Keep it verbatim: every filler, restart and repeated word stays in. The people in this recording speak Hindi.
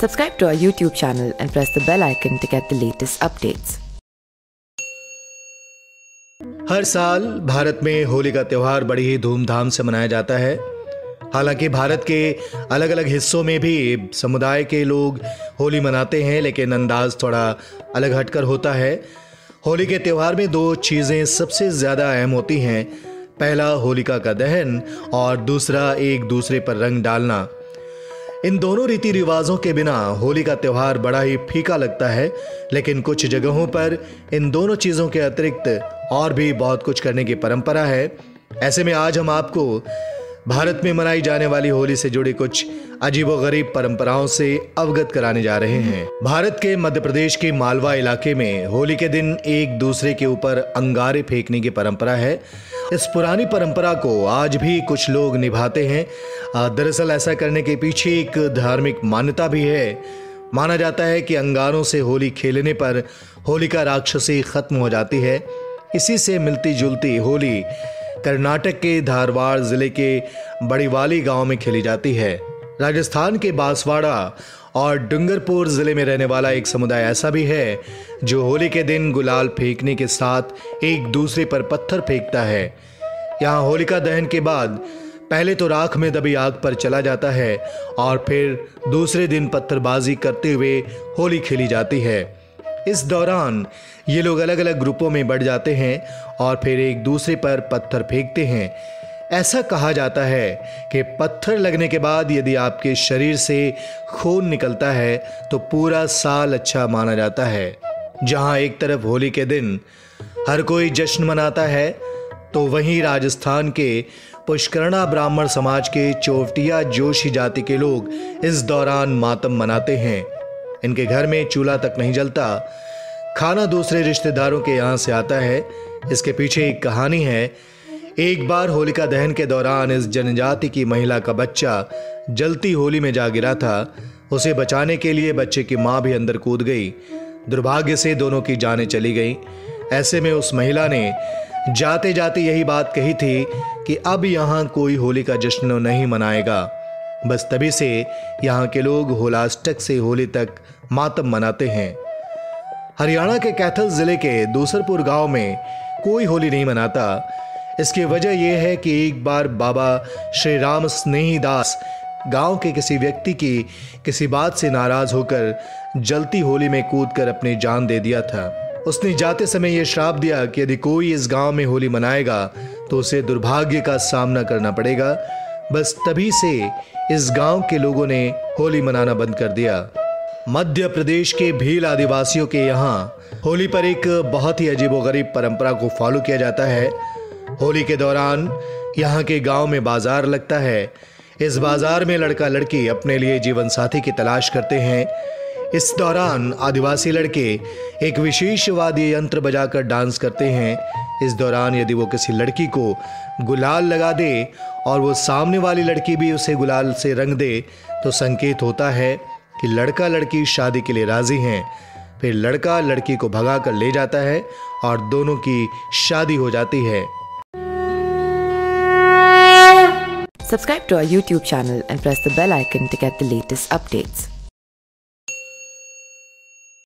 Subscribe to our YouTube channel and press the bell icon to get the latest updates. हर साल भारत में होली का त्यौहार बड़ी ही धूमधाम से मनाया जाता है। हालांकि भारत के अलग अलग हिस्सों में भी समुदाय के लोग होली मनाते हैं, लेकिन अंदाज थोड़ा अलग हटकर होता है। होली के त्यौहार में दो चीज़ें सबसे ज़्यादा अहम होती हैं। पहला होलिका का दहन और दूसरा एक दूसरे पर रंग डालना। इन दोनों रीति रिवाजों के बिना होली का त्यौहार बड़ा ही फीका लगता है, लेकिन कुछ जगहों पर इन दोनों चीज़ों के अतिरिक्त और भी बहुत कुछ करने की परंपरा है। ऐसे में आज हम आपको भारत में मनाई जाने वाली होली से जुड़ी कुछ अजीबोगरीब परंपराओं से अवगत कराने जा रहे हैं। भारत के मध्य प्रदेश के मालवा इलाके में होली के दिन एक दूसरे के ऊपर अंगारे फेंकने की परंपरा है। इस पुरानी परंपरा को आज भी कुछ लोग निभाते हैं। दरअसल ऐसा करने के पीछे एक धार्मिक मान्यता भी है। माना जाता है कि अंगारों से होली खेलने पर होलिका राक्षसी खत्म हो जाती है। इसी से मिलती जुलती होली कर्नाटक के धारवाड़ जिले के बड़ीवाली गांव में खेली जाती है। राजस्थान के बांसवाड़ा और डूंगरपुर जिले में रहने वाला एक समुदाय ऐसा भी है जो होली के दिन गुलाल फेंकने के साथ एक दूसरे पर पत्थर फेंकता है। यहाँ होलिका दहन के बाद पहले तो राख में दबी आग पर चला जाता है और फिर दूसरे दिन पत्थरबाजी करते हुए होली खेली जाती है। इस दौरान ये लोग अलग अलग ग्रुपों में बढ़ जाते हैं और फिर एक दूसरे पर पत्थर फेंकते हैं। ऐसा कहा जाता है कि पत्थर लगने के बाद यदि आपके शरीर से खून निकलता है तो पूरा साल अच्छा माना जाता है। जहां एक तरफ होली के दिन हर कोई जश्न मनाता है, तो वहीं राजस्थान के पुष्करणा ब्राह्मण समाज के चोवटिया जोशी जाति के लोग इस दौरान मातम मनाते हैं। इनके घर में चूल्हा तक नहीं जलता। खाना दूसरे रिश्तेदारों के यहाँ से आता है। इसके पीछे एक कहानी है। एक बार होलिका दहन के दौरान इस जनजाति की महिला का बच्चा जलती होली में जा गिरा था। उसे बचाने के लिए बच्चे की माँ भी अंदर कूद गई। दुर्भाग्य से दोनों की जानें चली गईं। ऐसे में उस महिला ने जाते जाते यही बात कही थी कि अब यहाँ कोई होली का जश्न नहीं मनाएगा। बस तभी से यहाँ के लोग होलाष्टक से होली तक मातम मनाते हैं। हरियाणा के कैथल जिले के दूसरपुर गांव में कोई होली नहीं मनाता। इसकी वजह यह है कि एक बार बाबा श्री राम स्नेही दास गांव के किसी व्यक्ति की किसी बात से नाराज होकर जलती होली में कूदकर अपनी जान दे दिया था। उसने जाते समय यह श्राप दिया कि यदि कोई इस गांव में होली मनाएगा तो उसे दुर्भाग्य का सामना करना पड़ेगा। बस तभी से इस गांव के लोगों ने होली मनाना बंद कर दिया। मध्य प्रदेश के भील आदिवासियों के यहाँ होली पर एक बहुत ही अजीबोगरीब परंपरा को फॉलो किया जाता है। होली के दौरान यहाँ के गांव में बाजार लगता है। इस बाजार में लड़का लड़की अपने लिए जीवन साथी की तलाश करते हैं। इस दौरान आदिवासी लड़के एक विशेष वाद्य यंत्र बजाकर डांस करते हैं। इस दौरान यदि वो किसी लड़की को गुलाल लगा दे और वो सामने वाली लड़की भी उसे गुलाल से रंग दे तो संकेत होता है कि लड़का लड़की शादी के लिए राजी हैं। फिर लड़का लड़की को भगा कर ले जाता है और दोनों की शादी हो जाती है। Subscribe to our YouTube channel and press the bell icon to get the latest updates.